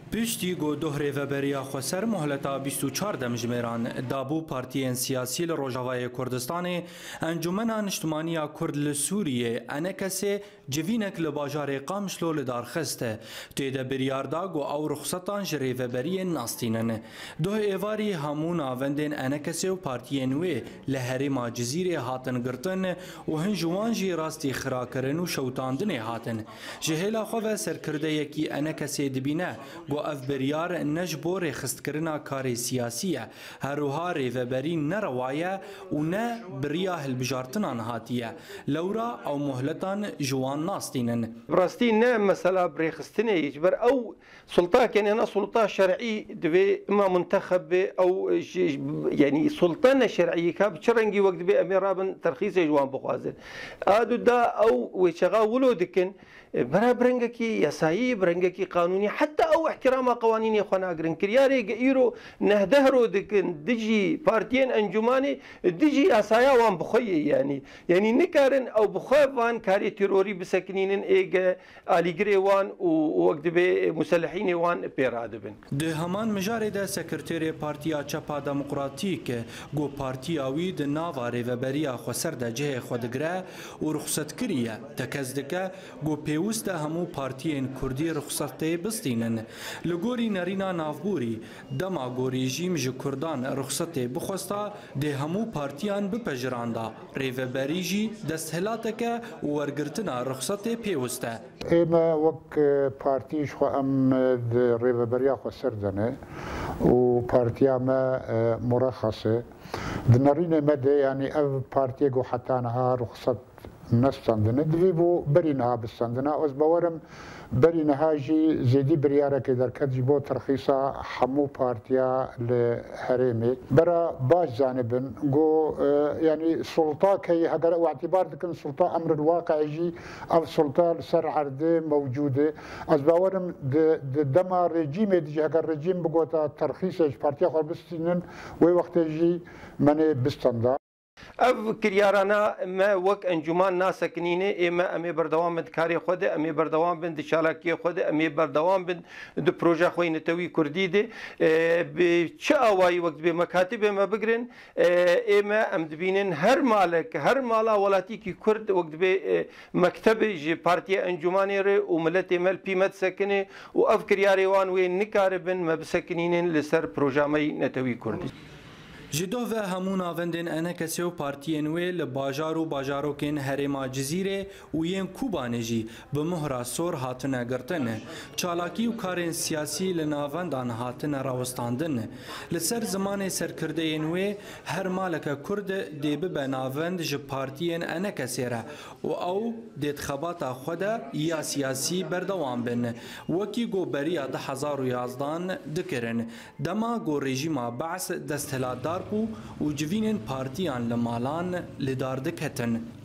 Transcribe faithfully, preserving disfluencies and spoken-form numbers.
پشتی گو دوهره و بریا خسر مهلتا بیست و چهار دمجمران دابو پارتیین سیاسی لروجاوای کردستان انجمن اجتماعی کرد لسوریه انکسه جوینک لباجار قامشلو لدارخسته تیده بریاردا گو او رخصتان جری و بری ناستینن دو ایواری همون آوندین انکسه و پارتیین وی لحرما جزیره هاتن گرتن و هنجوان جی راستی خراکرن و شوتاندن هاتن جهیلا خواه سرکرده یکی انکسه دبینه گو اف بریار نجبور خستکرنا کاری سیاسیه هروها ریوبری نروایه و نه بریا هلبجارتنان هاتیه لورا او مهلتان جوان ناستینن براستی نه مثلا بريخستنه يجبر او سلطه كان هنا سلطه شرعي دبي اما منتخب او يعني سلطه شرعيه كاب شرنجي وقت بي اميرابن ترخيص جوان بخوازن ادو دا او وشغا ولودكن برا برنجكي يسايي برنجكي قانوني حتى او احترام قوانين يخوانا اجرن كرياري ايرو نهدهرو دكن دجي بارتيين انجماني دجي اسايا وان بخوي يعني يعني نكارن او بخوان كاري تيروري بسكنين ايج اليجري وان ووقت بي مسلحين وان بيرادبن ده همان مجاري ده سكرتيري بارتيا چپا ديمقراطيك گو بارتيا ويد ناواري و بريا خسر ده جه خودگره و رخصت كريه تكزدك گو پیوسته همو پارتیین کردی رخصته بستینن لگوری نرینا نافبوری دما گو رژیم ج کردان رخصته بخواستا ده همو پارتیان بپجراندا ریوبری جی دستهلاتکه و ورگرتنا رخصته پیوسته ایما وک پارتیش خو ام ریوبریا خو سردنه و پارتیا ما مرخصه دنرین مده یعنی او پارتی گو حتی نها رخصت نستندنه دوی بو بری نها بستندنه از باورم بری نها جی زیدی بریاره که در کدی بو ترخیصا همو پارتیا لحرمه برا باش زانبن گو یعنی سلطه که اگر او اعتبار دکن سلطه امر الواقع جی او سلطه سر عرضه موجوده از باورم دما رژیم دیجی اگر رژیم بگوتا ترخیصش پارتیا خور بستینن وی وقت جی من بستنده اف كريارانا ما وك انجمان ناس سكنينه اما امي بردوام بند كاري خود امي بردوام بند شالاكي خود امي بردوام بند دو بروجا خوين توي كردي دي بشاواي وقت بمكاتب ما بقرن اما ام دبينن هر مالك هر مالا ولاتي كي كرد وقت بمكتب جي بارتي انجماني ري وملتي مال بيمت سكنه واف كرياري وان وين نكاربن ما بسكنينن لسر بروجا مي نتوي كردي جدو و همون آوندن انکسی و پارتیین وی لباجار و باجاروکین هرما جزیره و ین کوبانجی به مهرا سور هاتنه گرتنه چالاکی و کارین سیاسی لناوندان هاتنه راوستاندنه لسر زمان سرکرده این وی هر مالک کرد دیبه به ناوند ج پارتیین انکسی را و او دید خباتا خود یا سیاسی بردوان بن وکی گو بریا ده هزار و یازدان دکرن دما گو رژیما بعث دستهلات و جوینن پارتیان لمالان لدار دکتن